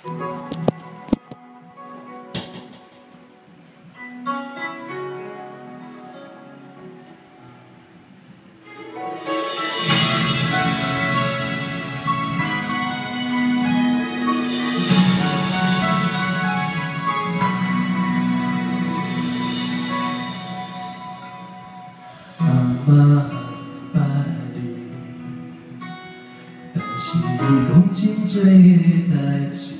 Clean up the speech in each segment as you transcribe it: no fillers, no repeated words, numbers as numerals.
是你讲真多的代志，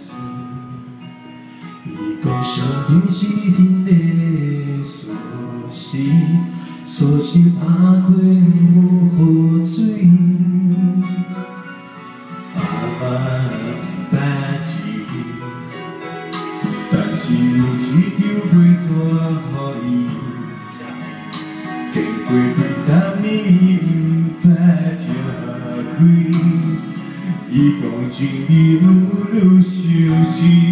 伊讲上天是天的锁匙，锁匙打开有雨水。代志，但是有一条袂带予伊，经过几十年不捌拆开。 伊讲情义愈伤心，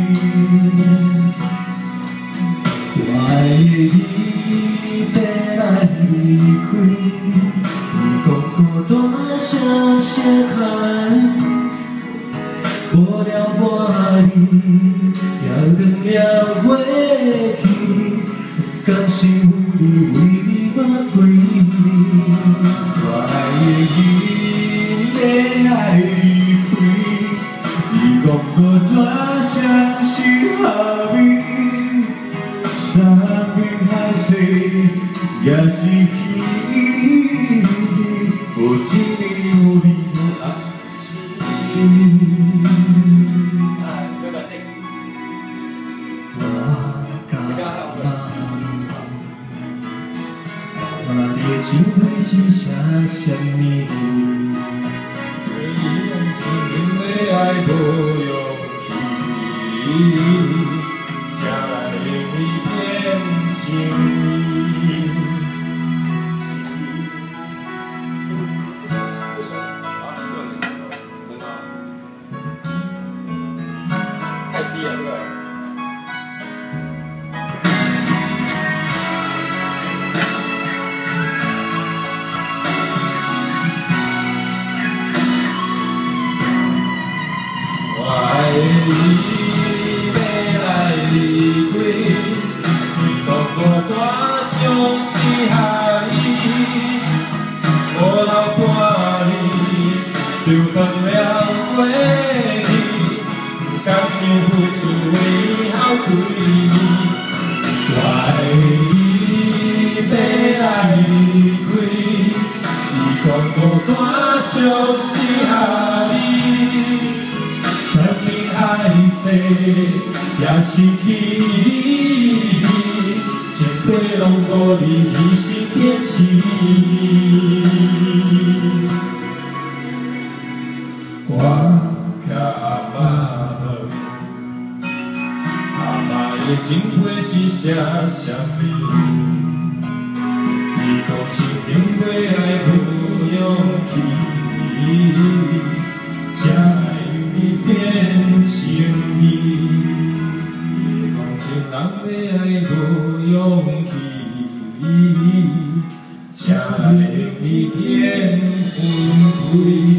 我的伊要来离开，伊讲孤单伤心海，过了半年，也断了过去，甘心有你为你我过年，我的伊要爱。 讲过大城市下面，山明海誓也是去，无一年有你的爱情。我甲妈的情会是写什么？ 爱无勇气，才会变情义。太低了，这个。 你要来离开，你讲我大伤心害伊，无留半年就断了过去，甘心付出为后几年，我的伊要来离开，你讲我大伤心害伊。 爱世也是去你，前辈拢无你一心坚持。我甲阿妈问，阿妈的情话是写啥物？伊讲是因为爱无勇气，才会你变情义。伊讲情人的爱无勇气，才会你变魂归。